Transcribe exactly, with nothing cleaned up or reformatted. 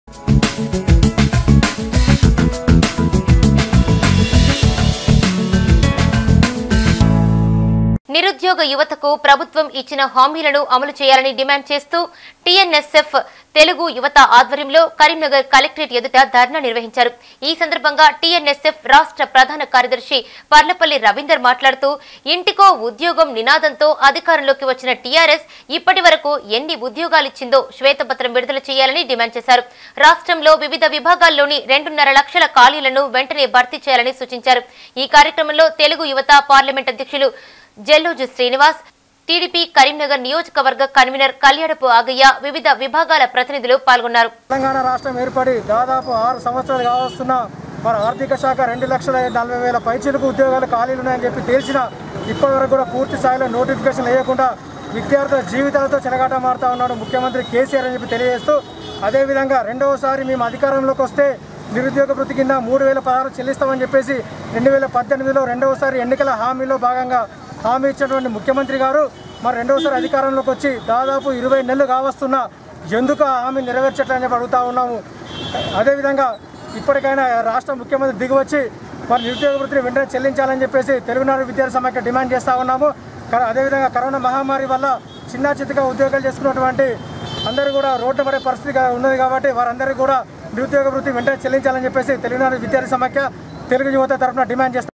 నిరుద్యోగ యువతకు ప్రభుత్వం ఇచ్చిన హామీలను అమలు చేయాలని డిమాండ్ చేస్తూ టీఎన్ఎస్ఎఫ్ తెలుగు యువత ఆధ్వర్యంలో కరీంనగర్ కలెక్టరేట్ ఎదుట ధర్నా నిర్వహించారు. ఈ సందర్భంగా టీఎన్ఎస్ఎఫ్ రాష్ట్ర ప్రధాన కార్యదర్శి పర్లపల్లి రవీందర్ మాట్లాడుతూ ఇంటికో ఉద్యోగం నినాదంతో అధికారంలోకి వచ్చిన టీఆర్ఎస్ ఇప్పటి వరకు ఎన్ని ఉద్యోగాలిచ్చిందో శ్వేతపత్రం విడుదల చేయాలని డిమాండ్ చేశారు. రాష్ట్రంలో వివిధ విభాగాల్లోని రెండున్నర లక్షల ఖాళీలను వెంటనే భర్తీ చేయాలని సూచించారు. ఈ కార్యక్రమంలో తెలుగు యువత పార్లమెంట్ అధ్యక్షులు జల్లోజు శ్రీనివాస్, టీడీపీ కరీంనగర్ నియోజకవర్గ కన్వీనర్ కళ్యాణపు ఆగయ్య, వివిధ విభాగాల ప్రతినిధులు పాల్గొన్నారు. తెలంగాణ రాష్ట్రం ఏర్పడి దాదాపు ఆరు సంవత్సరాలు కావస్తున్న మన ఆర్థిక శాఖ రెండు లక్షల నలభై వేల పైచిలకు ఉద్యోగాలు ఖాళీలు ఉన్నాయని చెప్పి తెలిసిన ఇప్పటి వరకు కూడా పూర్తి స్థాయిలో నోటిఫికేషన్ వేయకుండా విద్యార్థుల జీవితాలతో చెలగాట మారుతా ఉన్నాడు ముఖ్యమంత్రి కేసీఆర్ అని చెప్పి తెలియజేస్తూ, అదేవిధంగా రెండవసారి మేము అధికారంలోకి వస్తే నిరుద్యోగ వృత్తి కింద మూడు వేల పదహారు చెల్లిస్తామని చెప్పేసి రెండు వేల పద్దెనిమిదిలో రెండవసారి ఎన్నికల హామీలో భాగంగా హామీ ఇచ్చినటువంటి ముఖ్యమంత్రి గారు మరి రెండవసారి అధికారంలోకి వచ్చి దాదాపు ఇరవై నెలలు కావస్తున్న ఎందుకు ఆ హామీ నెరవేర్చట్లని చెప్పి అడుగుతూ ఉన్నాము. అదేవిధంగా ఇప్పటికైనా రాష్ట్ర ముఖ్యమంత్రి దిగివచ్చి మరి నిరుద్యోగ వృత్తిని వెంటనే చెల్లించాలని చెప్పేసి తెలుగునాడు విద్యార్థి సమాఖ్య డిమాండ్ చేస్తూ ఉన్నాము. అదేవిధంగా కరోనా మహమ్మారి వల్ల చిన్న చిత్తగా ఉద్యోగాలు చేసుకున్నటువంటి అందరూ కూడా రోడ్డు పడే పరిస్థితి ఉన్నది కాబట్టి వారందరికీ కూడా నిరుద్యోగ వృత్తి వెంటనే చెల్లించాలని చెప్పేసి తెలుగునాడు విద్యార్థి సమాఖ్య తెలుగు యువత తరఫున డిమాండ్ చేస్తారు.